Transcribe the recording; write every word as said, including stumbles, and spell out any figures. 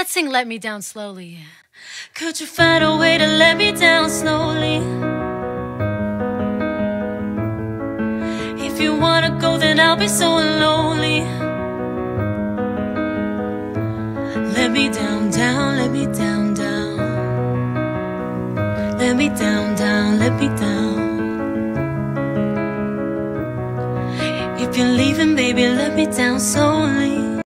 Let's sing Let Me Down slowly. Could you find a way to let me down slowly? If you wanna go, then I'll be so lonely. Let me down, down, let me down, down. Let me down, down, let me down. If you're leaving, baby, let me down so